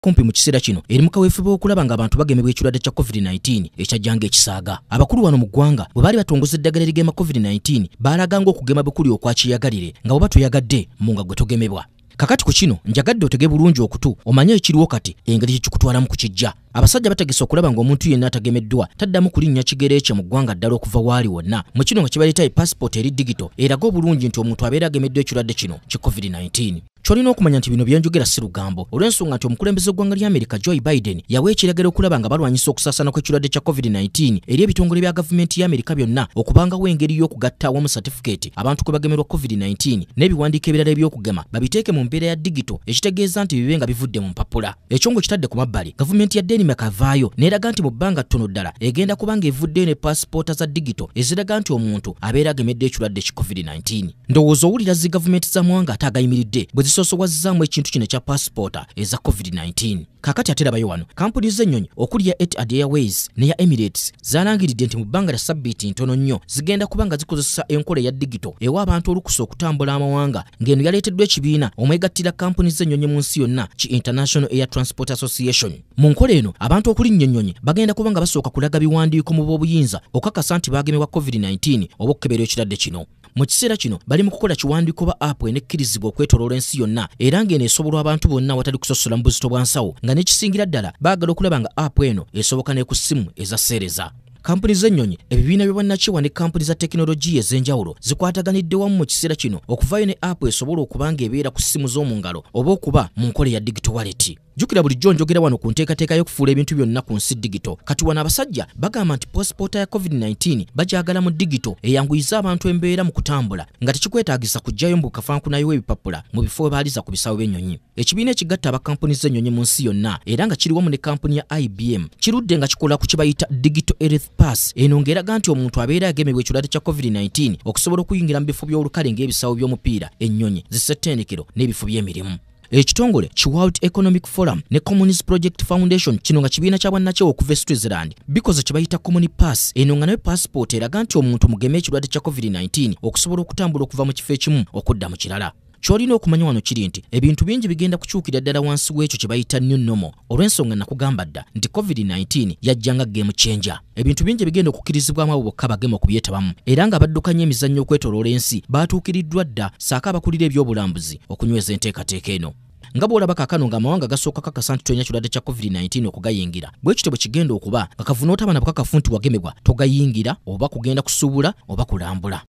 kumpi mu kiseera kino eri mu kaweefube okulaba nga abantu bagemebwa ekirwadde kya COVID-19 ekyajjanga ekisaaga. Abakulu wano mu ggwanga bwe baali batongoza eddagala erigema COVID-19 baalaganga okugema bwe kuli okwakiyagalire nga bw'oba toyagadde mu nga gwe togemebwa. Kakati ku kino njagadde otege bulungi okutu omanye ekiriwo kati engeri kyekikutwalamu ku kijja. Abasajja bategese okulaba ng'omuntu yenna atagemeddwa taddamu kulinnya kigere kye mu ggwanga ddala okuva waali wonna. Mu kino nga kibaleeta passport eri digito eraga obulungi nti omuntu abeera agemeddwa ekirwadde kino ki COVID-19. Kyolina okumanya nti bino byenjogera si lugambo olw'ensonga nti omukulembeze w'eggwanga lya Amerika Joe Biden yawa ekiragiro okulaba nga balwanyisa okusaasaana kw'ekirwadde kya COVID-19 eri ebitongole bya gavumenti ya Amerika byonna okubangawo engeri y'okugatta awamu certificate abantu kwe bagemerwa COVID-19 n'ebiwandiiko ebirala eby'okugema babiteeke mu mbeera ya digito ekitegeeza nti bibe nga bivudde mu mpapula. Ekyo kitadde ku mabbali gavumenti ya Denmark akavaayo n'eraga nti mu bbanga ttono ddala egenda kubanga evuddeyo ne passport za digito eziraga nti omuntu abeera agemedde ekirwadde ki COVID-19. Ndowooza owulira zi gavumenti za mwanga ate agayimiridde bwe zisosowazzaamu ekintu kino ekya passport eza COVID-19. Kakati ate labayo wano kampuni z'ennyonyi okuli ya Etihad Airways ne ya Emirates zaalangiridde nti mu bbanga lya ssabbiiti ntono nnyo zigenda kubanga zikozesa enkola ya digito ewa abantu olukusa okutambula amawanga ng'eno yaleeteddwa ekibiina omwegattira kampuni z'ennyonyi mu nsi yonna ki International Air Transport Association. Mu nkola eno abantu okulinnya ennyonyi bagenda kubanga basooka kulaga biwandiiko mu b'obuyinza okakasa nti baagemebwa COVID-19 oba okukeberwa ekirwadde kino. Mu kiseera kino bali mu kukola kiwandiiko ba app enekkirizibwa okwetoloola ensi yonna era ng'eno esobola abantu bonna awatali kusosola mu buzito bwa nsawo nga n'ekisingira ddala baagala okulaba nga app eno esoboka ne ku ssimu eza seereza. Kampuni z'ennyonyi ebibiina by'obwannakiwa ne kampuni za tekinologiya ez'enjawulo zikwataganidde wamu mu kiseera kino okuvaayo ne app esobola okuba ng'ebeera ku ssimu z'omu ngalo oba okuba mu nkola ya digital wallet. Jjukira bulijjo njogera wano ku nteekateeka y'okufuula ebintu byonna ku nsi digito. Kati wano abasajja bagamba nti passport ya COVID-19 bagyagala mu digito eyanguyiza abantu embeera mu kutambula nga tekikwetaagisa kujjayo mu kafankunayo w'ebipapula mu bifo we baaliza ku bisaawe by'ennyonyi. Ekibiina ekigatta abakampuni z'ennyonyi mu nsi yonna era nga kiri wamu ne kampuni ya IBM kirudde nga kikola ku kibayita Digital Health Pass eno ng'eraga nti omuntu abeera agemebwa ekirwadde kya COVID-19 okusobola okuyingira mu bifo by'olukale ng'ebisaawe by'omupiira, ennyonyi, zissettendekero n'ebifo by'emirimu. Ekitongole ki World Economic Forum ne Commonwealth Project Foundation kino nga kibiina kya bwannakyewa okuva Switzerland bikoze kye bayita Common Pass eno nga nayo passport eraga nti omuntu mugeme ekirwadde kya COVID-19 okusobola okutambula okuva mu kifo ekimu okudda mu kirala. Kyolina okumanya wano kiri nti ebintu bingi bigenda kukyukira ddala wansi w'ekyo kye bayita new normal olw'ensonga nakugamba dda nti COVID-19 yajjanga game changer. Ebintu bingi bigenda okukkirizibwamu abo bokka bagema okubyetabamu era nga baddukanya emizannyo okwetoloola ensi baatuukiriddwa dda saaka abakulira ebyobulambuzi okunyweza enteekateeka eno. Nga bw'olaba kaakano ng'amawanga gasooka kakasa nti tolina kirwadde kya COVID-19 okugayingira bwe kityo bwe kigenda okuba nga kavuna otaba na bukakafu nti wagemebwa togayingira oba kugenda kusuubula oba kulambula.